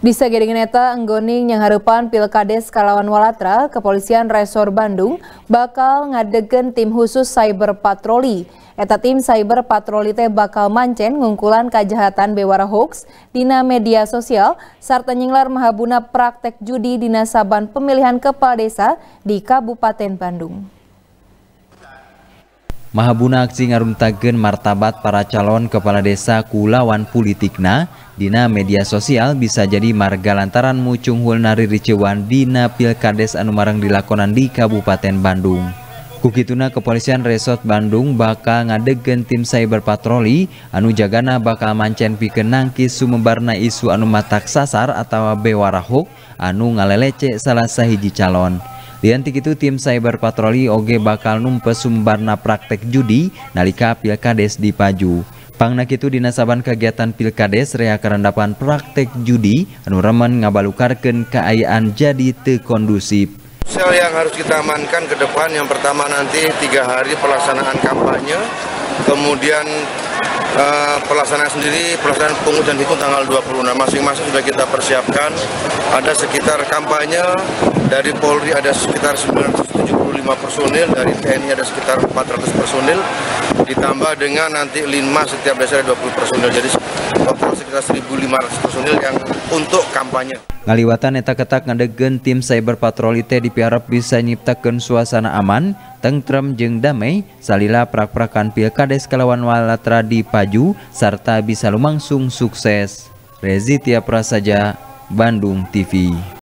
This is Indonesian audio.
Di sagedeungeun eta enggoning yang hareupan Pilkades Kalawan Walatra, Kepolisian Resor Bandung bakal ngadegkeun tim khusus cyber patroli. Eta tim cyber patroli teh bakal mancen ngungkulan kajahatan bewara hoax dina media sosial sarta nyinglar mahabuna praktek judi dina saban pemilihan kepala desa di Kabupaten Bandung. Mahabuna aksi ngaruntageun martabat para calon kepala desa kulawan politikna dina media sosial bisa jadi marga lantaran mucung hulna ririceuan dina Pilkades anu marang dilakonan di Kabupaten Bandung. Kukituna Kepolisian Resort Bandung bakal ngadegkeun tim cyber patroli anu jagana bakal mancen pikeun nangkis sumebarna isu anu matak sasar atawa bewara hoax anu ngalelece salah sahiji calon. Lianti kitu tim cyber patroli oge bakal numpes sumbarna praktek judi nalika Pilkades dipaju. Pangna kitu dina saban kegiatan Pilkades rea karandapan praktek judi anu remen ngabalukarkeun kaayaan jadi teu kondusif. Sel yang harus kita amankan ke depan, yang pertama nanti 3 hari pelaksanaan kampanye, kemudian pelaksanaan pungut dan hitung tanggal 26 masing-masing sudah kita persiapkan. Ada sekitar kampanye dari Polri ada sekitar 975 personil, dari TNI ada sekitar 400 personil, ditambah dengan nanti Linmas setiap desa ada 20 personil, jadi total sekitar 1.500 personil yang untuk kampanye. Ngaliwatan eta ketak ngadegkeun tim cyber patroli teh dipiharap bisa nyiptakeun suasana aman, tentrem jeung damai salila prak-prakan Pilkades Kalawan Walatra dipaju sarta bisa lumangsung sukses. Rezi Tia Prasaja, Bandung TV.